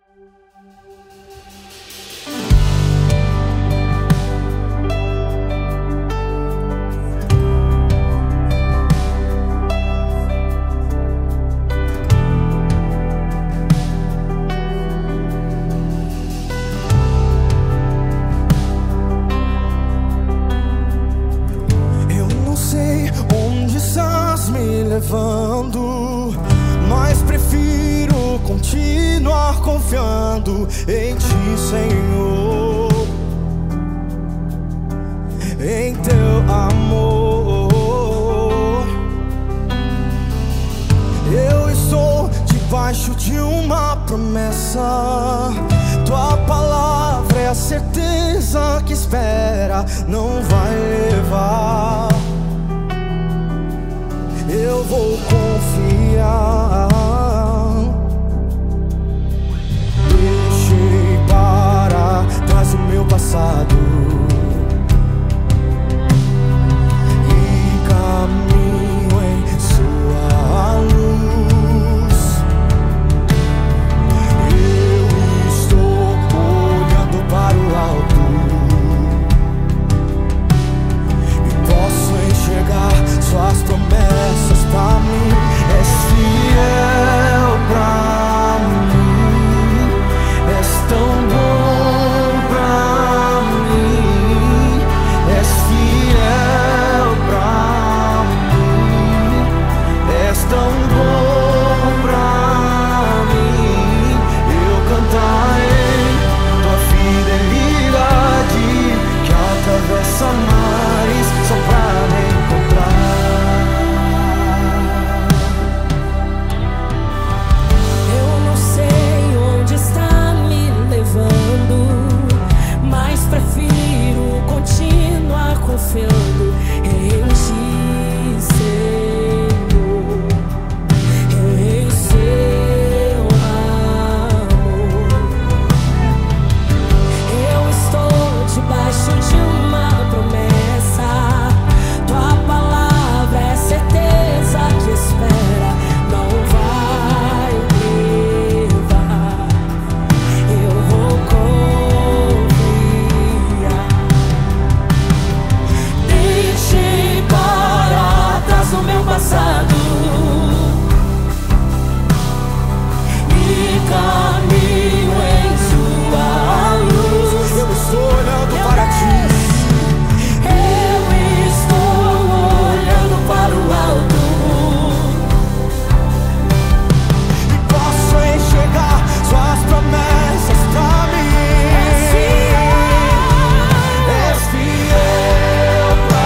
Mas prefiro continuar confiando em Ti, Senhor, em Teu amor. Eu estou debaixo de uma promessa. Tua palavra é a certeza que espera, não vai levar. Eu vou confiar. Deixei para trás o meu passado e caminho em Sua luz. Eu estou olhando para o alto e posso enxergar Suas promessas pra mim. És fiel pra mim, és tão bom pra mim, és fiel pra mim, és tão bom pra mim. Eu cantarei Tua fidelidade que atravessa mares só pra me encontrar. Mas prefiro continuar confiando em Ti, Senhor, em Seu amor. Eu estou debaixo de uma promessa. Tua palavra é certeza que espera, não vai levar. Eu vou no meu passado e caminho em Sua luz. Eu estou olhando para Ti. Eu estou olhando para o alto E posso enxergar Suas promessas pra mim. És fiel pra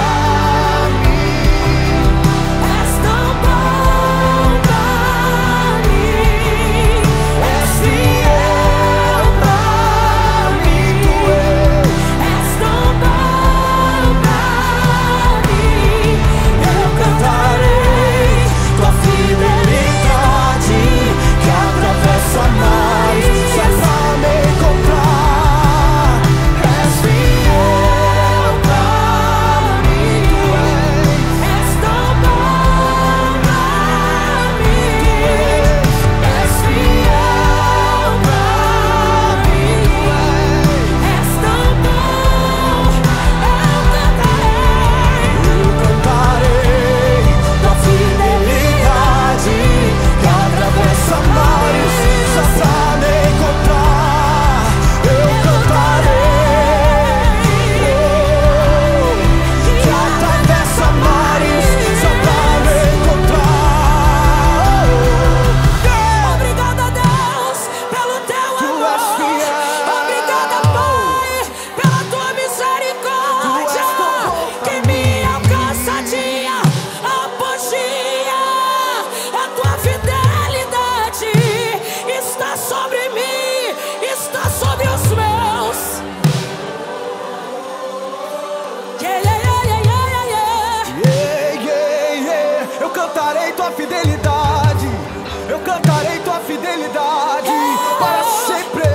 cantarei tua fidelidade, eu cantarei tua fidelidade para sempre.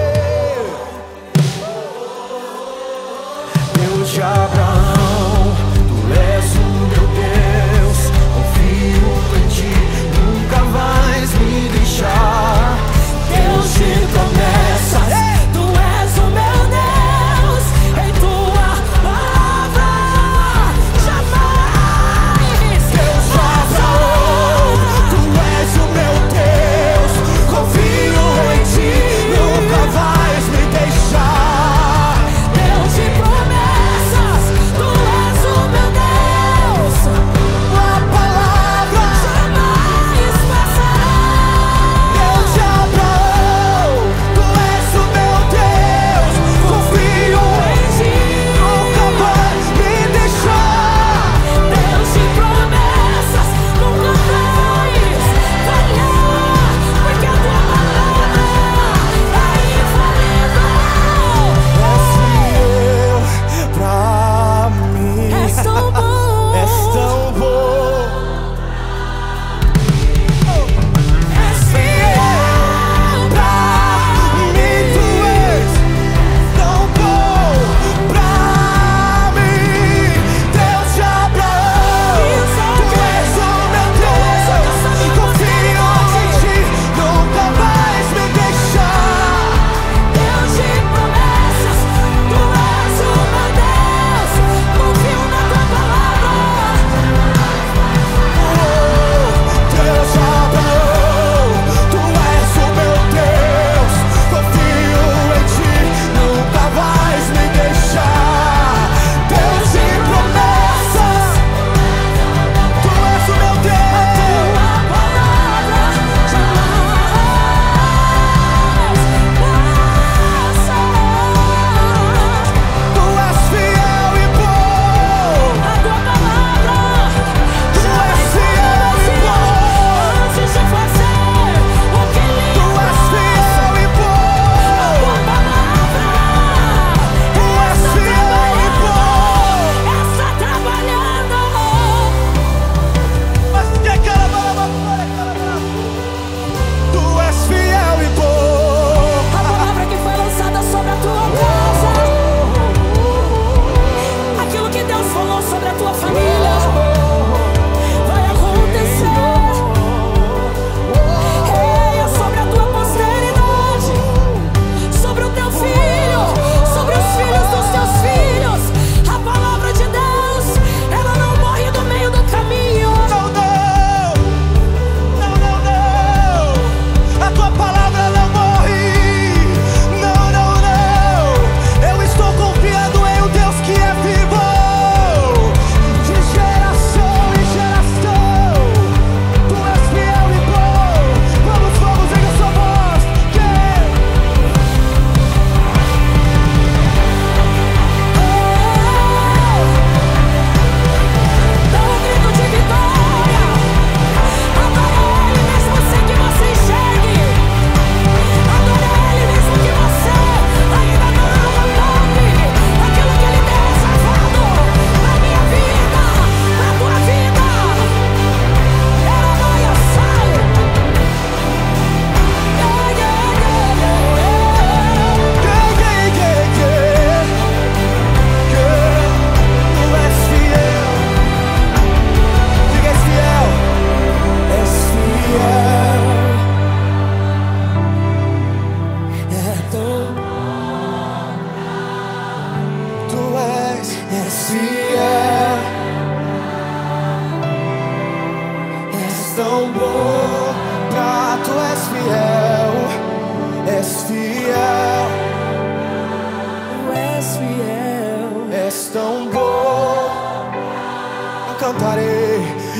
Deus de Abraão, tu és o meu Deus, confio em ti, nunca vais me deixar. Deus de promessas.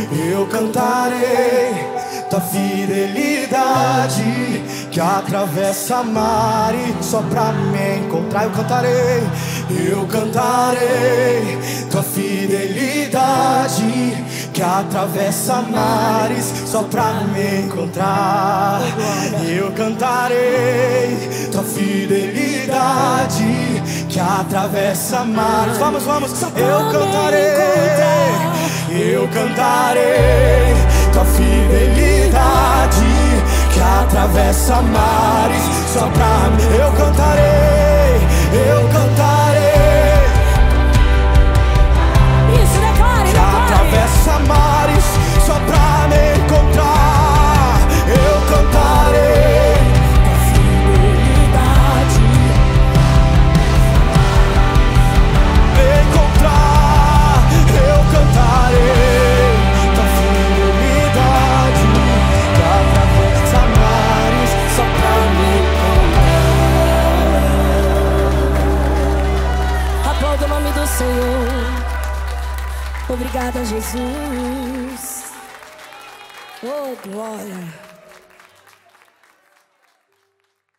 Eu cantarei tua fidelidade que atravessa mares só pra me encontrar. Eu cantarei tua fidelidade que atravessa mares só pra me encontrar. Eu cantarei tua fidelidade que atravessa mares. Vamos, eu cantarei tua fidelidade que atravessa mares só pra mim. Eu cantarei. Isso, declare, Que atravessa mares só pra me encontrar. Eu cantarei tua fidelidade. me encontrar. Eu cantarei tua fidelidade que atravessa mares só pra me encontrar. Aplauda o nome do Senhor. Obrigada, Jesus. Oh, glória.